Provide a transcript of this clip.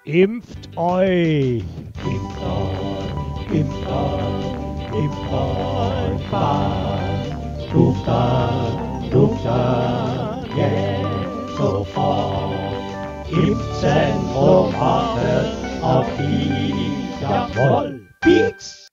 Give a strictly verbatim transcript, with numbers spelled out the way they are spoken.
Impft euch! Impft euch, impft euch, impft euch was. Ruft an, ruft an, jetzt sofort. Impfzentrum wartet auf dich, jawohl. Pieks!